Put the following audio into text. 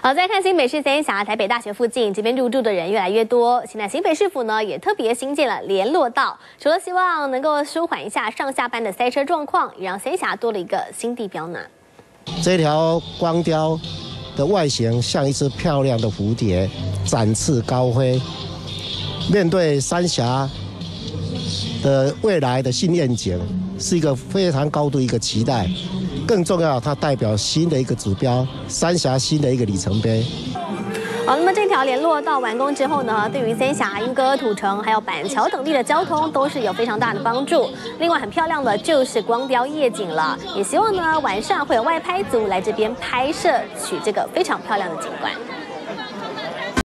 好，再看新北市三峡台北大学附近，这边入住的人越来越多。现在新北市府呢也特别新建了联络道，除了希望能够舒缓一下上下班的塞车状况，也让三峡多了一个新地标呢。 这条光雕的外形像一只漂亮的蝴蝶，展翅高飞。面对三峡的未来的新愿景，是一个非常高度一个期待。更重要，它代表新的一个指标，三峡新的一个里程碑。 好，那么这条联络道完工之后呢，对于三峡、莺歌、土城还有板桥等地的交通都是有非常大的帮助。另外，很漂亮的就是光雕夜景了，也希望呢晚上会有外拍组来这边拍摄，取这个非常漂亮的景观。